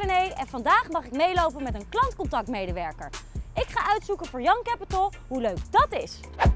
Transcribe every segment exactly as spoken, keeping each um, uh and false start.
René en vandaag mag ik meelopen met een klantcontactmedewerker. Ik ga uitzoeken voor Young Capital hoe leuk dat is.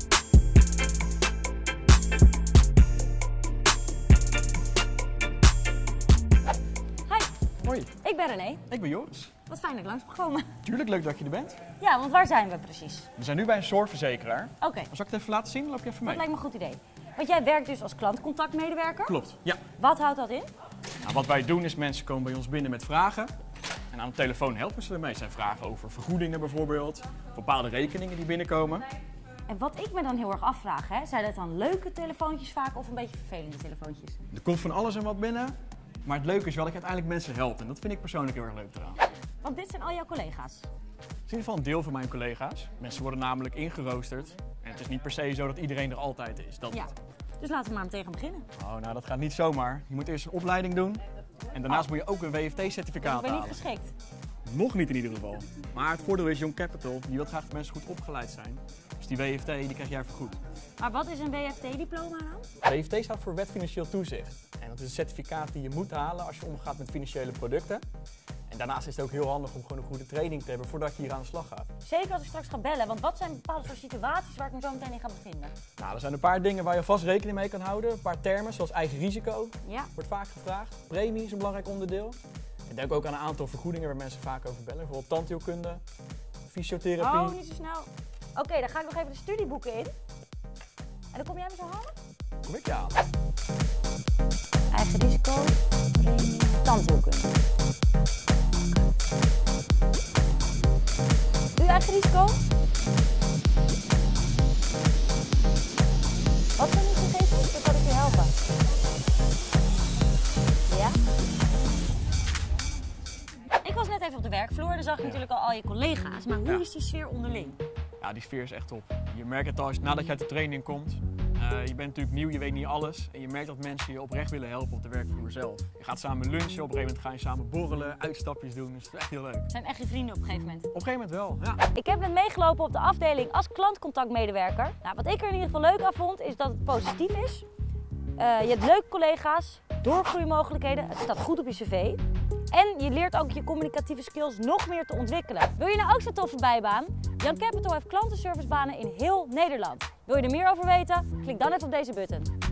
Hi, Hoi, ik ben René. ik ben Joris. Wat fijn dat ik langs mag komen. Tuurlijk leuk dat je er bent. Ja, want waar zijn we precies? We zijn nu bij een zorgverzekeraar. Oké, okay, Zal ik het even laten zien? Dan loop je even dat mee. lijkt me een goed idee. Want jij werkt dus als klantcontactmedewerker. Klopt, ja. Wat houdt dat in? Nou, wat wij doen is mensen komen bij ons binnen met vragen. En aan de telefoon helpen ze ermee. Het zijn vragen over vergoedingen bijvoorbeeld, bepaalde rekeningen die binnenkomen. En wat ik me dan heel erg afvraag, hè, zijn dat dan leuke telefoontjes vaak of een beetje vervelende telefoontjes? Er komt van alles en wat binnen. Maar het leuke is wel dat ik uiteindelijk mensen help. En dat vind ik persoonlijk heel erg leuk eraan. Want dit zijn al jouw collega's. Het is in ieder geval een deel van mijn collega's. Mensen worden namelijk ingeroosterd. En het is niet per se zo dat iedereen er altijd is. Dat Ja, dus laten we maar meteen gaan beginnen. Oh, nou, dat gaat niet zomaar. Je moet eerst een opleiding doen. En daarnaast Oh. moet je ook een W F T-certificaat Ik ben halen. niet geschikt. Nog niet in ieder geval. Maar het voordeel is, Young Capital, die wil graag dat mensen goed opgeleid zijn. Dus die W F T, die krijg jij vergoed. Maar wat is een W F T-diploma dan? W F T staat voor Wet Financieel Toezicht. En dat is een certificaat die je moet halen als je omgaat met financiële producten. En daarnaast is het ook heel handig om gewoon een goede training te hebben voordat je hier aan de slag gaat. Zeker als ik straks ga bellen, want wat zijn bepaalde soort situaties waar ik me zo meteen in ga bevinden? Nou, er zijn een paar dingen waar je vast rekening mee kan houden. Een paar termen, zoals eigen risico, Ja. wordt vaak gevraagd. Premie is een belangrijk onderdeel. En denk ook aan een aantal vergoedingen waar mensen vaak over bellen. Bijvoorbeeld tandheelkunde, fysiotherapie. Oh, niet zo snel. Oké, okay, dan ga ik nog even de studieboeken in. En dan kom jij me zo halen? Kom ik je aan. Eigen risico, premie, tandheelkunde. Uw eigen risico? Wat zijn uw gegevens? Dan kan ik u helpen. Ja? Ik was net even op de werkvloer, daar zag je natuurlijk al al je collega's. Maar hoe Ja. is die sfeer onderling? Ja, die sfeer is echt top. Je merkt het als nadat je uit de training komt. Uh, je bent natuurlijk nieuw, je weet niet alles. En je merkt dat mensen je oprecht willen helpen op de werkvloer zelf. Je gaat samen lunchen, op een gegeven moment ga je samen borrelen, uitstapjes doen. Dus het is echt heel leuk. Het zijn echt je vrienden op een gegeven moment. Op een gegeven moment wel, ja. Ik heb net meegelopen op de afdeling als klantcontactmedewerker. Nou, wat ik er in ieder geval leuk aan vond, is dat het positief is. Uh, je hebt leuke collega's, doorgroeimogelijkheden, het staat goed op je cv. En je leert ook je communicatieve skills nog meer te ontwikkelen. Wil je nou ook zo'n toffe bijbaan? Young Capital heeft klantenservicebanen in heel Nederland. Wil je er meer over weten? Klik dan even op deze button.